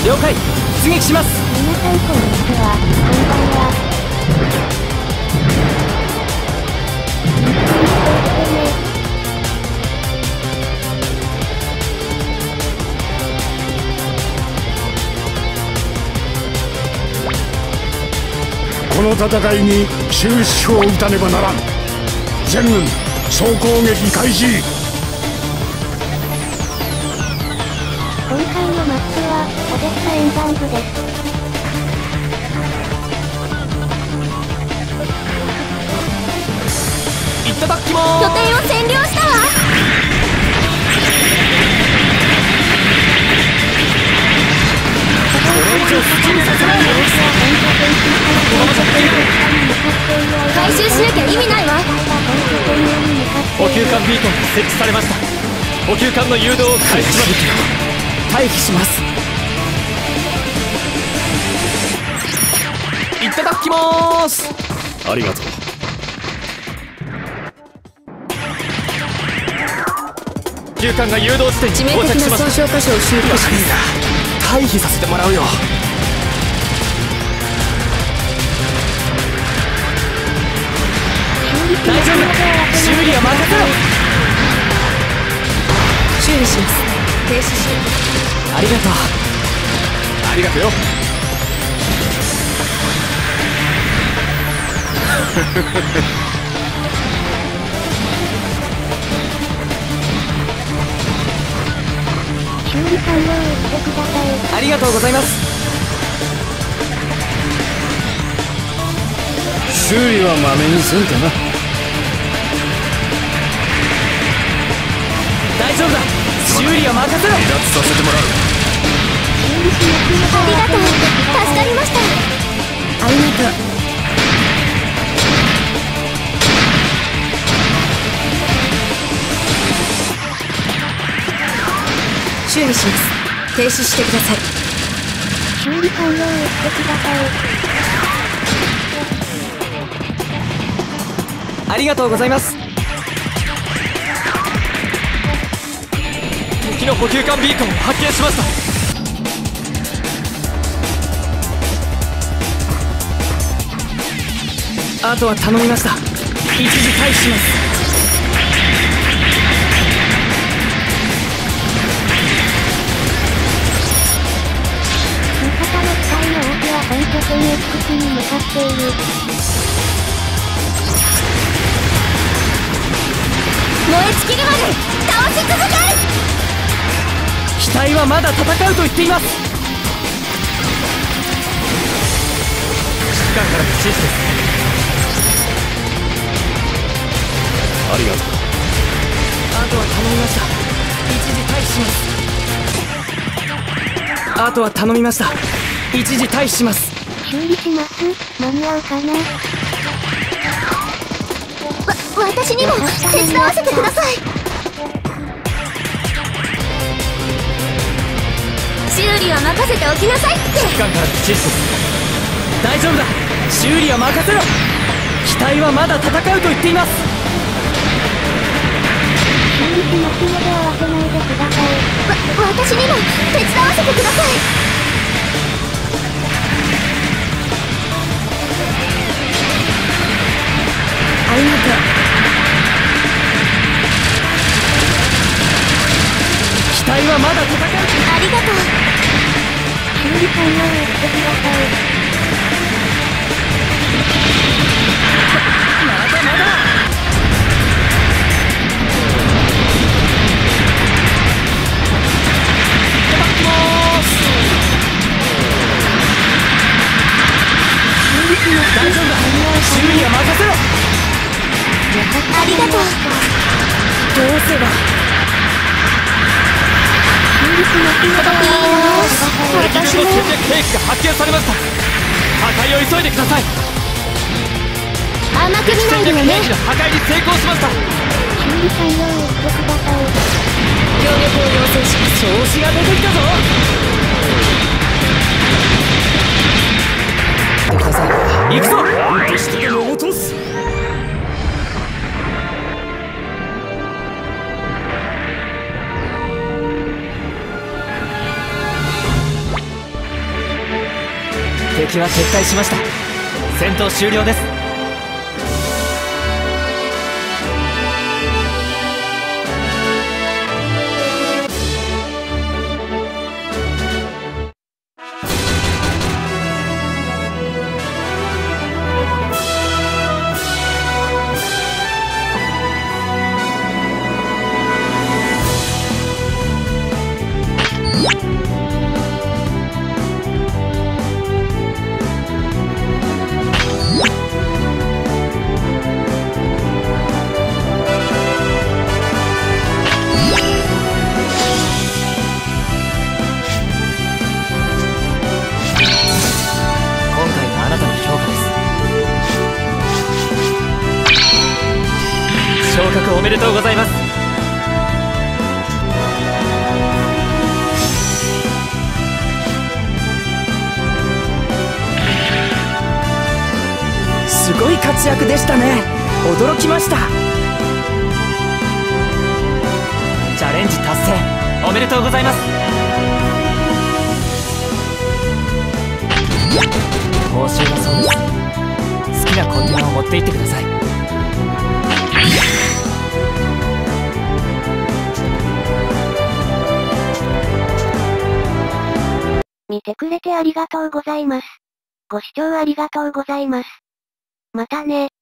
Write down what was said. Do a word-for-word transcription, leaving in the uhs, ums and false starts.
了解。出撃します。 皆さんこんにちは。こんばんは。 この戦いに終止符を打たねばならん。全軍総攻撃開始。 今回のマップはオデッサ沿岸部です。 いただきまーす。 拠点を占領したわ。 これ以上好きにさせないよ。 回収しなきゃ意味ないわ。 補給艦ビーコンが設置されました。補給艦の誘導を開始します。退避します。いただきまーす。 ありがとう。 補給艦が誘導地点に到着しました。致命的な損傷箇所を修復します。退避させてもらうよ。大丈夫、修理は任せろ。修理します。停止しありがとう。ありがとうよ。 修理完了してください。 ありがとうございます。 修理はまめにすんかな。 大丈夫だ。修理は任せろ。 離脱させてもらう。 修理します。ありがとう。助かりました。ありがとう。修理します。停止してください。修理完了してください。 ありがとうございます。敵の補給艦ビーコンを発見しました。あとは頼みました。一時退避します。 味方の機体の多くは本拠点 エックス に向かっている。燃え尽きるまで倒し続け。 機体はまだ戦うと言っています。指揮官からの指示です。 ありがとう。 あとは頼みました。一時退避します。あとは頼みました。一時退避します。 修理します。間に合うかな。わ、私にも手伝わせてください。修理は任せておきなさいって。 指揮官からの指示です。大丈夫だ。修理は任せろ。機体はまだ戦うと言っています。 修理しますので合わせないでください。わ、私にも手伝わせてください。ありがとう。 機体はまだ戦う。 ありがとう。修理完了してください。 まだまだ。いただきまーす。 修理します。 大丈夫だ。修理は任せろ。 ありがとう。 どうすれば。 修理します。いいな。 敵軍の戦略兵器が発見されました。破壊を急いでください。 甘く見ないでよね。 戦略兵器の破壊に成功しました。 修理完了してください。 協力を要請します。調子が出てきたぞ。ください。行くぞ。 何としてでも落とす。 敵は撤退しました。戦闘終了です。昇格おめでとうございます。 すごい活躍でしたね。驚きました。 チャレンジ達成おめでとうございます。報酬だそうです。好きなコンテナを持って行ってください。 見てくれてありがとうございます。ご視聴ありがとうございます。またね。